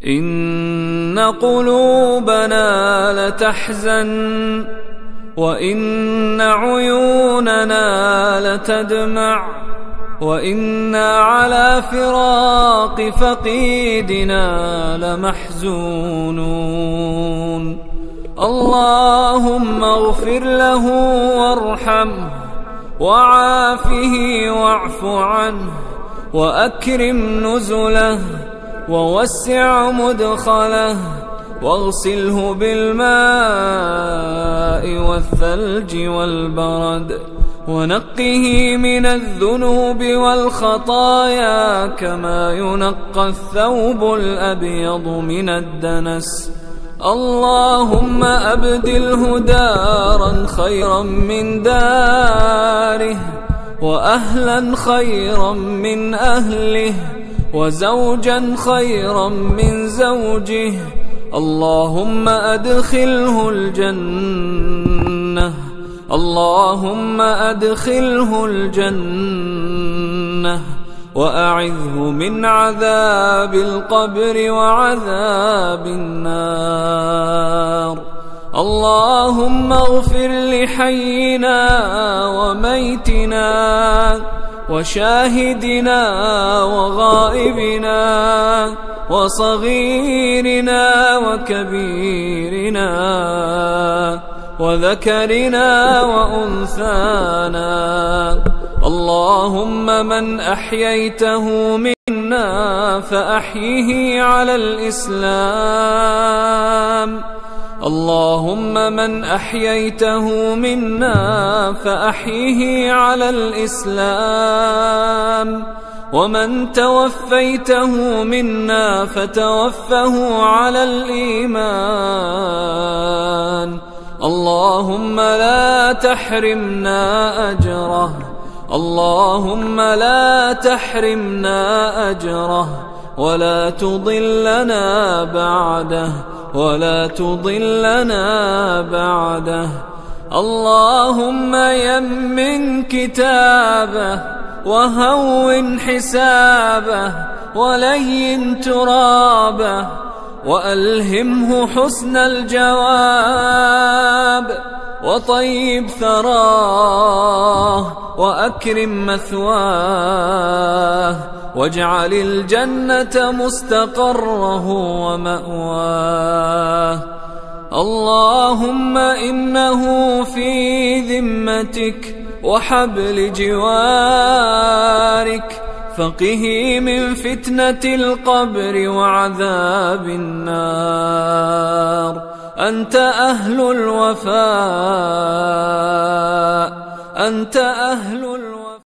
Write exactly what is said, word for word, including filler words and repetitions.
إن قلوبنا لتحزن وإن عيوننا لتدمع وإنا على فراق فقيدنا لمحزونون. اللهم اغفر له وارحمه وعافه واعف عنه وأكرم نزله ووسع مدخله واغسله بالماء والثلج والبرد ونقه من الذنوب والخطايا كما ينقى الثوب الأبيض من الدنس. اللهم أبدله دارا خيرا من داره وأهلا خيرا من أهله وزوجا خيرا من زوجه. اللهم أدخله الجنة اللهم أدخله الجنة وأعذه من عذاب القبر وعذاب النار. اللهم اغفر لحينا وميتنا وشاهدنا وغائبنا وصغيرنا وكبيرنا وذكرنا وأنثانا. اللهم من أحييته منا فأحيه على الإسلام اللهم من أحييته منا فأحيه على الإسلام ومن توفيته منا فتوفه على الإيمان. اللهم لا تحرمنا أجره اللهم لا تحرمنا أجره ولا تضلنا بعده ولا تضلنا بعده. اللهم يمن كتابه وهون حسابه ولين ترابه وألهمه حسن الجواب وطيب ثراه وأكرم مثواه واجعل الجنة مستقره ومأواه. اللهم إنه في ذمتك وحبل جوارك فقه من فتنة القبر وعذاب النار. أنت أهل الوفاء أنت أهل الوفاء